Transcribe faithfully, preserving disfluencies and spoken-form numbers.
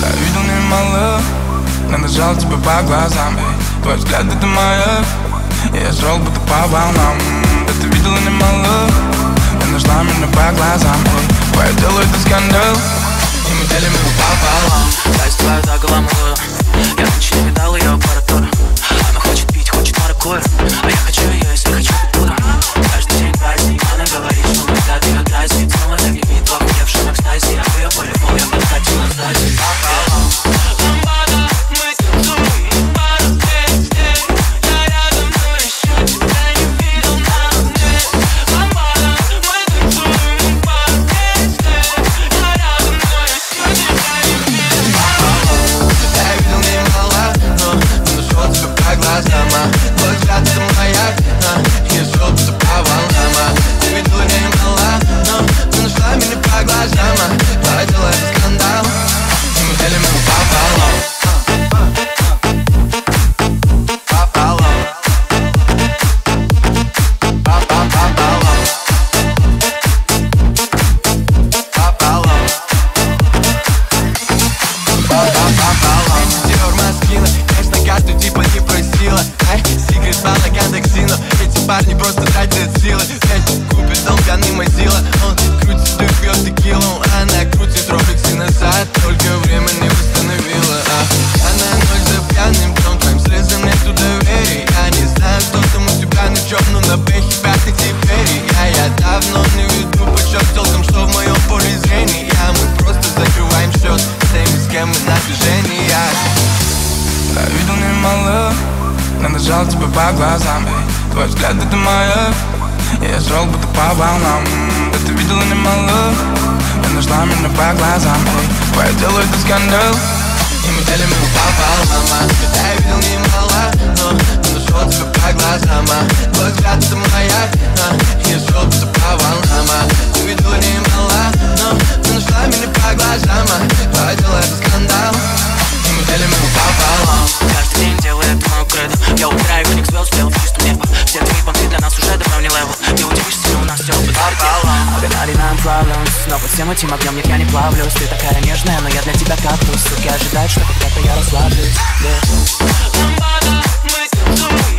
Я видел немало, надо жал тебя по глазам, эй. Твой взгляд это маяк, и я шел будто по волнам. Да ты видела немало, ты нашла меня по глазам, эй. Твое дело это скандал, и мы делим его пополам. Дай твою так гламурую, я раньше не видал ее аппаратуру. Она хочет пить, хочет маракую, а я хочу ее, если хочу, то буду. Каждый день праздник, она говорит, что мы так ее дразнит. Снова так лепит в охуевшем экстазе. Я бы ее по-любому, я бы хотел сдать. Ламбада, мы танцуем, пара здесь, здесь. Я рядом, но еще тебя не видел на мне. Ламбада, мы танцуем, пара здесь, здесь. Я рядом, но еще тебя не видел. Я видел немало, но не нашел тебя по глазам. Твой взгляд это маяк, я шел будто по волнам. Ты видела немало, но ты нашла меня по глазам. Твое дело это скандал, и мы делим его пополам. Пополам. Пополам. Пополам. Диор Маскина, конечно, карту типа не просила. Ай, секрет балаган Дексино. Эти парни просто тратят силы. Пять купит дом, пьяный мазила. Он крутит, ты пьет текилу. Она крутит робиксы назад, только время не восстановила. а. Она ночь за пьяным днем, твоим слезам нету доверия. Я не знаю, что там у тебя на чем, но на бэхе пятый теперь. Я, я давно не веду почет толком, что в моем поле зрения. Мы просто закрываем счет с теми, с кем мы на движении. Я видел немало, надо жал тебя по глазам, эй. Твой взгляд это маяк, и я шел будто по волнам. Да ты видела немало, ты нашла меня по глазам, эй. Твое дело это скандал, и мы делим его пополам. Я видел немало, но ты нашел тебя по глазам. Твой взгляд это маяк, я шел будто по волнам. Ты видела немало, но ты нашла меня по глазам. Твое дело это скандал, и мы делим его пополам. Каждый день делает мою кредо. Я убираю феникс звезд, сделал в чистом небо. Все твои понты для нас уже давно не левел. Не удивишься, у нас все пополам. Адреналином плавлюсь, но под всем этим огнем нет, я не плавлюсь. Ты такая нежная, но я для тебя кактус. Суки ожидают, что когда-то я расслаблюсь. Ламбада, мы танцуем.